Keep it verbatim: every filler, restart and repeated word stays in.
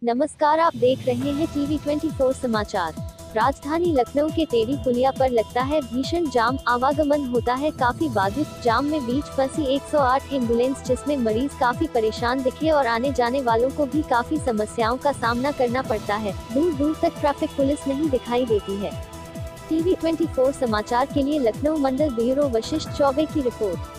नमस्कार, आप देख रहे हैं टीवी चौबीस समाचार। राजधानी लखनऊ के टेढ़ी पुलिया पर लगता है भीषण जाम, आवागमन होता है काफी बाधित। जाम में बीच फंसी एक सौ आठ एम्बुलेंस, जिसमें मरीज काफी परेशान दिखे और आने जाने वालों को भी काफी समस्याओं का सामना करना पड़ता है। दूर दूर तक ट्रैफिक पुलिस नहीं दिखाई देती है। टीवी चौबीस समाचार के लिए लखनऊ मंडल ब्यूरो वशिष्ठ चौबे की रिपोर्ट।